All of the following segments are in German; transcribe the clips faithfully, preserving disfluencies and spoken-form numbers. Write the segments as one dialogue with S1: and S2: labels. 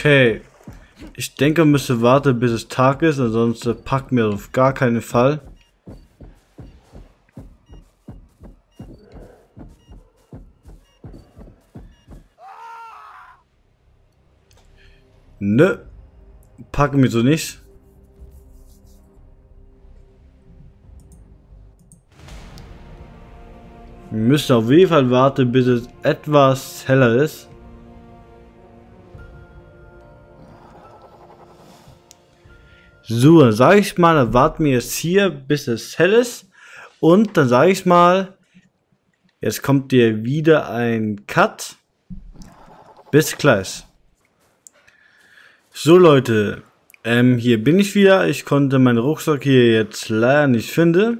S1: Okay. Ich denke, man müsste warten, bis es Tag ist, ansonsten packen wir auf gar keinen Fall. Nö. Packen wir so nicht. Wir müssen auf jeden Fall warten, bis es etwas heller ist. So, dann sage ich mal, dann warten wir jetzt hier, bis es hell ist. Und dann sage ich mal, jetzt kommt hier wieder ein Cut. Bis gleich. So Leute, ähm, hier bin ich wieder. Ich konnte meinen Rucksack hier jetzt leider nicht finden.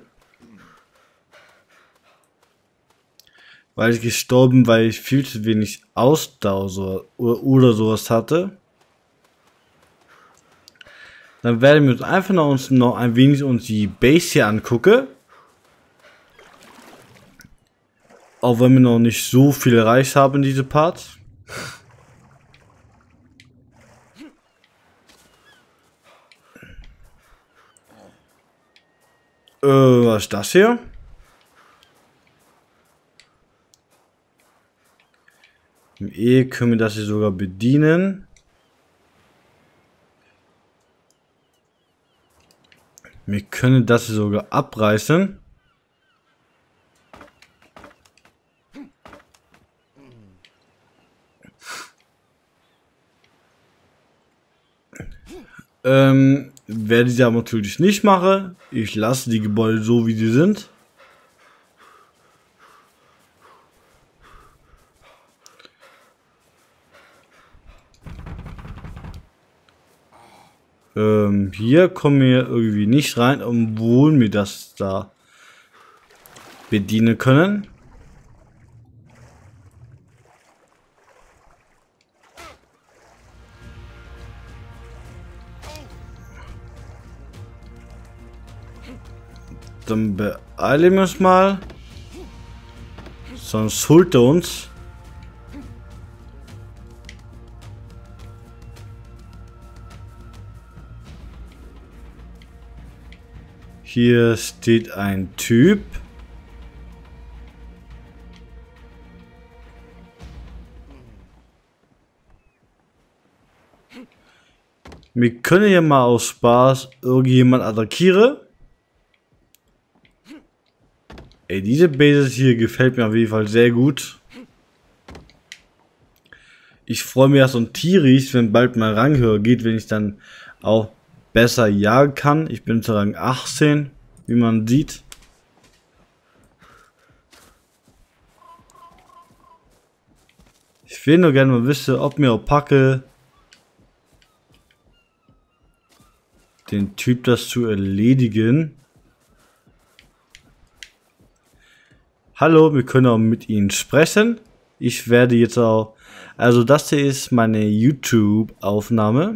S1: Weil ich gestorben, weil ich viel zu wenig Ausdauer so, oder, oder sowas hatte. Dann werden wir uns einfach noch, uns noch ein wenig uns die Base hier angucken. Auch wenn wir noch nicht so viel erreicht haben in diesem Part. Äh, was ist das hier? Im E können wir das hier sogar bedienen. Wir können das hier sogar abreißen. Ähm, werde ich aber natürlich nicht machen. Ich lasse die Gebäude so, wie sie sind. Ähm, hier kommen wir irgendwie nicht rein, obwohl wir das da bedienen können. Dann beeilen wir uns mal. Sonst holt er uns. Hier steht ein Typ. Wir können hier mal aus Spaß irgendjemand attackieren. Ey, diese Basis hier gefällt mir auf jeden Fall sehr gut. Ich freue mich ja so ein tierisch, wenn bald mal Rang höher geht, wenn ich dann auch besser jagen kann. Ich bin zu Rang achtzehn, wie man sieht. Ich will nur gerne mal wissen, ob mir auch packe, den Typ das zu erledigen. Hallo, wir können auch mit Ihnen sprechen. Ich werde jetzt auch, also das hier ist meine YouTube-Aufnahme.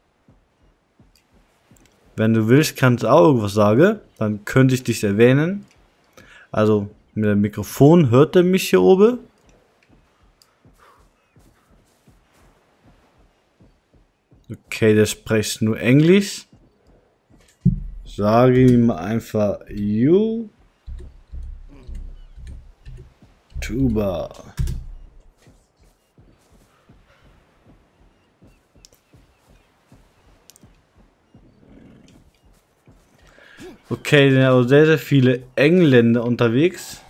S1: Wenn du willst, kannst du auch irgendwas sagen, dann könnte ich dich erwähnen. Also mit dem Mikrofon hört er mich hier oben. Okay, der spricht nur Englisch. Sage ihm einfach you. Tuba. Okay, da sind aber sehr, sehr viele Engländer unterwegs.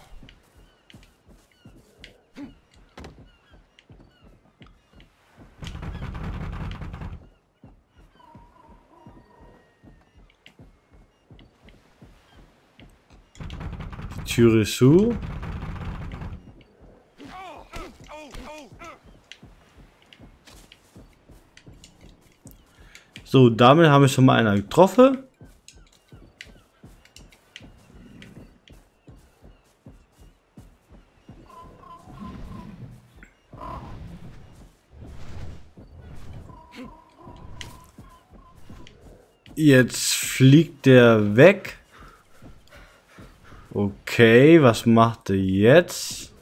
S1: Die Tür ist zu. So, damit haben wir schon mal einen getroffen. Jetzt fliegt der weg. Okay, was macht er jetzt?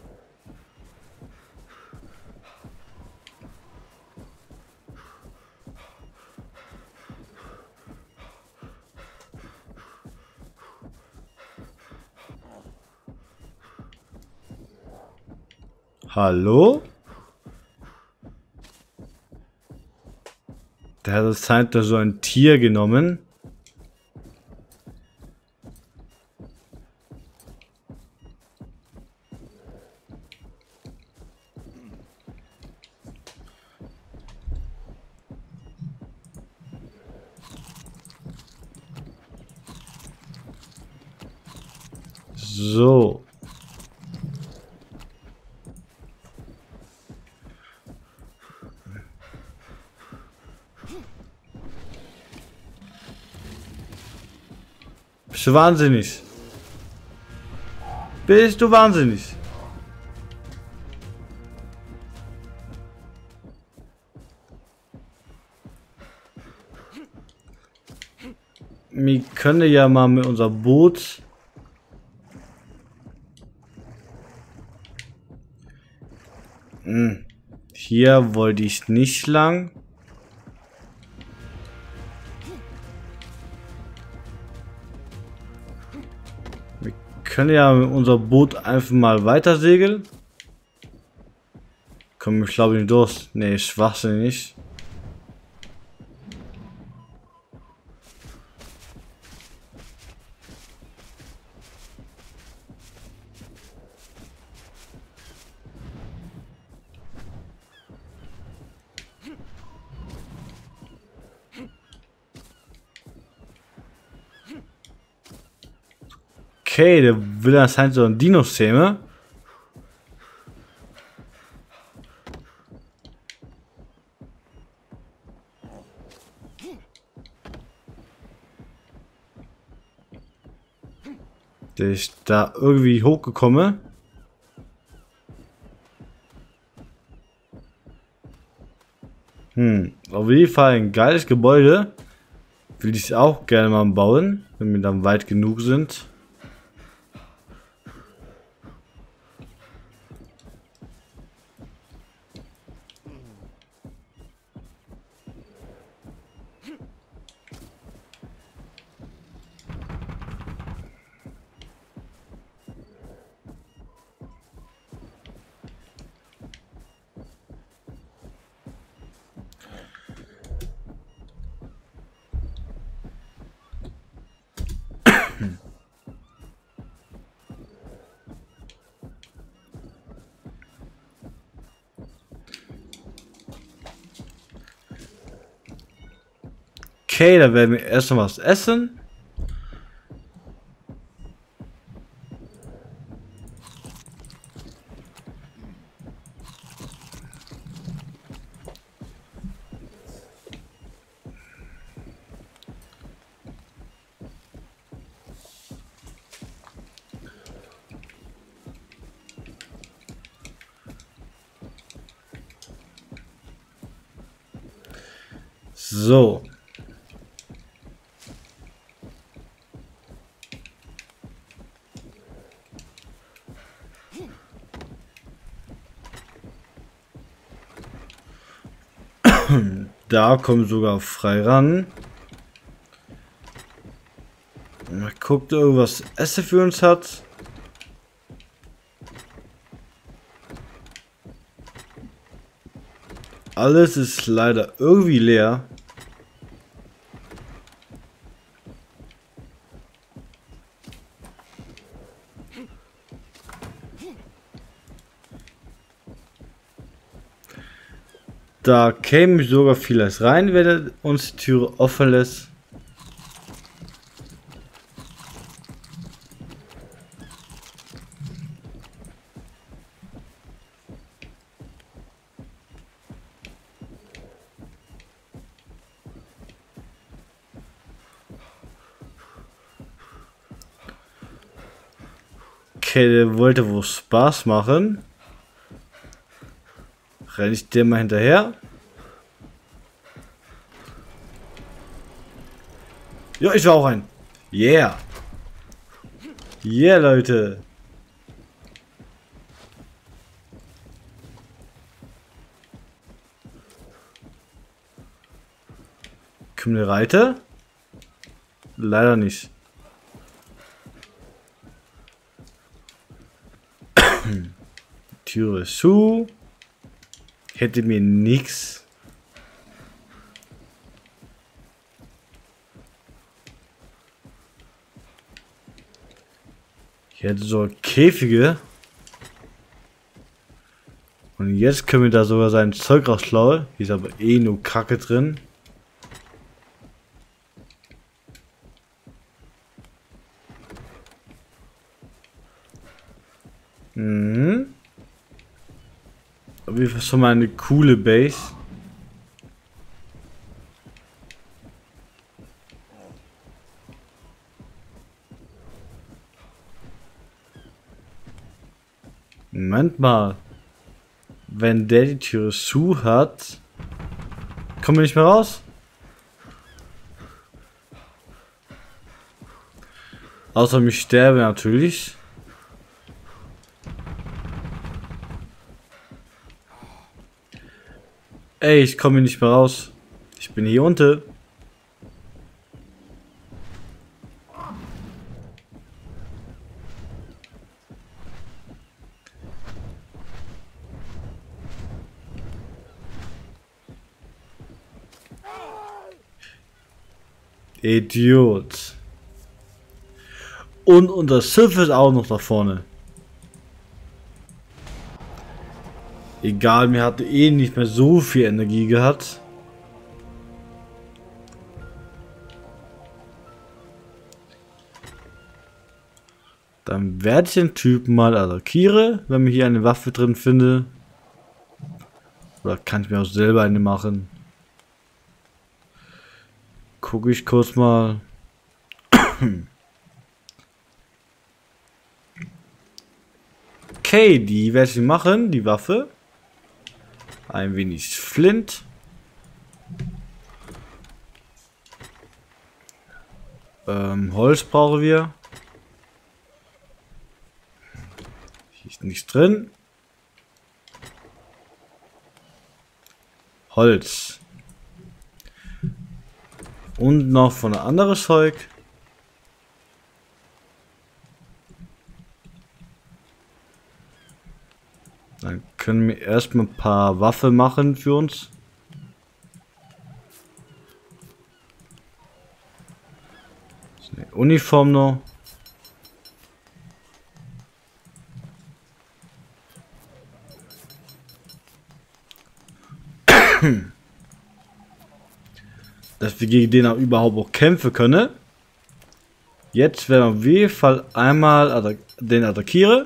S1: Hallo? Der hat das scheint da so ein Tier genommen. So. Bist du wahnsinnig? Bist du wahnsinnig? Wir können ja mal mit unser Boot hm. Hier wollte ich nicht lang. Wir können ja mit unser Boot einfach mal weiter segeln. Komm, ich glaube nicht durch. Nee, schwachsinnig. Okay, der will anscheinend so ein Dino-Szene. Der ist da irgendwie hochgekommen. Hm, auf jeden Fall ein geiles Gebäude. Will ich auch gerne mal bauen, wenn wir dann weit genug sind. Okay, da werden wir erst noch was essen. So. Da kommen sogar frei ran. Mal guckt, irgendwas Essen für uns hat. Alles ist leider irgendwie leer. Da käme sogar vieles rein, wenn er uns die Türe offen lässt. Okay, der wollte wohl Spaß machen. Renne ich dem mal hinterher. Ja, ich war auch ein. Yeah. Yeah, Leute. Können wir reiten? Leider nicht. Türe zu. Hätte mir nichts. Ich hätte so Käfige. Und jetzt können wir da sogar sein Zeug rausschlauen. Hier ist aber eh nur Kacke drin. Mhm. Aber ist schon mal eine coole Base. Moment mal. Wenn der die Türe zu hat, kommen wir nicht mehr raus. Außer mich sterbe natürlich. Ey, ich komme hier nicht mehr raus. Ich bin hier unten. Idiot. Und unser Schiff ist auch noch da vorne. Egal, mir hatte eh nicht mehr so viel Energie gehabt. Dann werde ich den Typen mal attackieren, wenn mir hier eine Waffe drin finde. Oder kann ich mir auch selber eine machen? Gucke ich kurz mal. Okay, die werde ich machen, die Waffe. Ein wenig Flint. Ähm, Holz brauchen wir. Hier ist nichts drin. Holz. Und noch von ein anderes Zeug. Dann können wir erstmal ein paar Waffen machen für uns. Das ist eine Uniform noch. Dass wir gegen den auch überhaupt auch kämpfen können. Jetzt werden wir auf jeden Fall einmal attack den attackieren.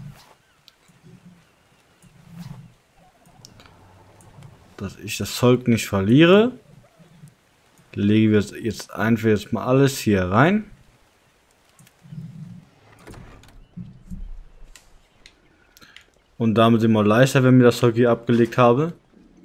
S1: Dass ich das Zeug nicht verliere. Legen wir jetzt einfach jetzt mal alles hier rein. Und damit sind wir leichter, wenn wir das Zeug hier abgelegt haben.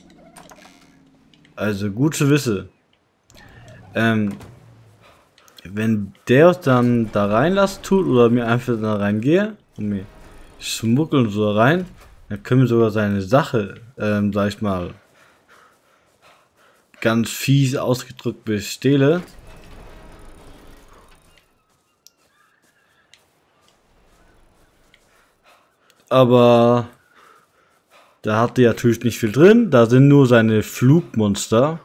S1: Also gut zu wissen. Ähm, wenn der dann da reinlassen tut oder mir einfach da reingehe und mir schmuggeln so rein, dann können wir sogar seine Sache, ähm, sag ich mal, ganz fies ausgedrückt bestehle. Aber da hat er natürlich nicht viel drin. Da sind nur seine Flugmonster.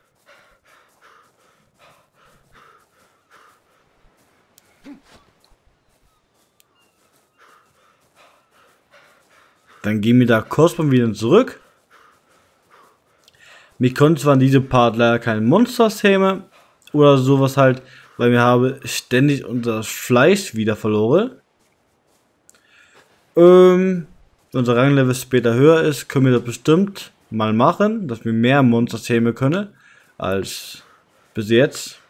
S1: Dann gehen wir da kurz mal wieder zurück. Mich konnte zwar in diesem Part leider keine Monster-Theme oder sowas halt, weil wir haben ständig unser Fleisch wieder verloren. Ähm, unser Ranglevel später höher ist, können wir das bestimmt mal machen, dass wir mehr Monster-Theme können als bis jetzt.